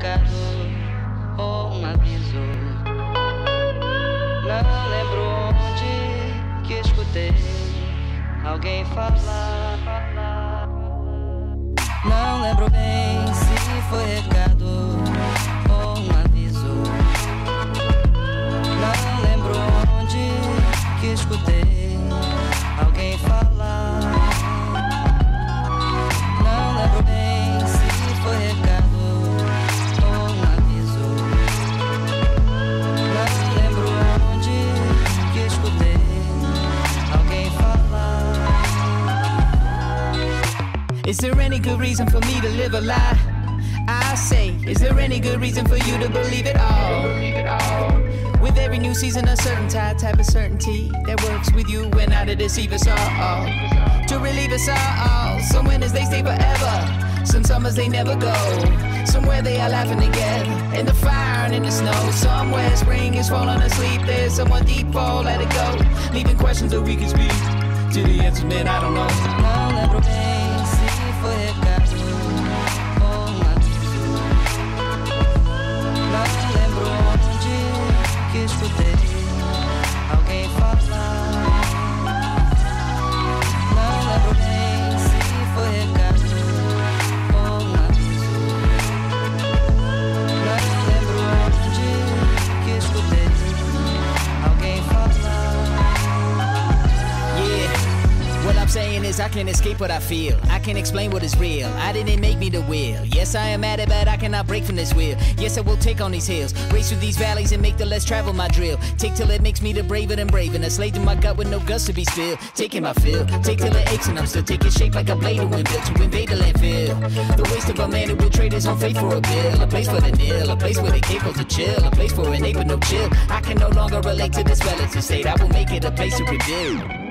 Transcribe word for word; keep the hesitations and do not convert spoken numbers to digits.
recado ou um aviso. Não lembro onde que escutei alguém falar. Não lembro bem se foi recado ou um aviso. Não lembro onde que escutei alguém falar. Não lembro bem se foi recado ou um aviso. Não lembro onde que escutei alguém falar. Is there any good reason for me to live a lie? I say, is there any good reason for you to believe it all? Believe it all. With every new season, a certain type, type of certainty that works with you and not to deceive us all, to relieve us all. Some winters they stay forever, some summers they never go. Somewhere they are laughing together, in the fire and in the snow. Somewhere spring is falling asleep, there's someone deep, fall, let it go. Leaving questions that we can speak to the answer, man, I don't know. Não lembro bem se foi recado ou um aviso. Não lembro onde que escutei alguém falar. Não lembro bem se foi recado ou um aviso. Não lembro onde que escutei alguém falar. Yeah, what I'm saying is I can't escape what I feel. I can't explain what is real. I didn't make me the wheel. Yes, I am at it, but I cannot break from this wheel. Yes, I will take on these hills, race through these valleys and make the less travel my drill. Take till it makes me the braver than brave, and a slave to my gut with no guts to be spilled. Taking my fill, take till it aches and I'm still taking shape like a blade of wind built to invade the landfill. The waste of a man who will trade his own faith for a bill. A place for the nil, a place where they capable to chill. A place for an ape with no chill. I can no longer relate to this relative state. I will make it a place to rebuild.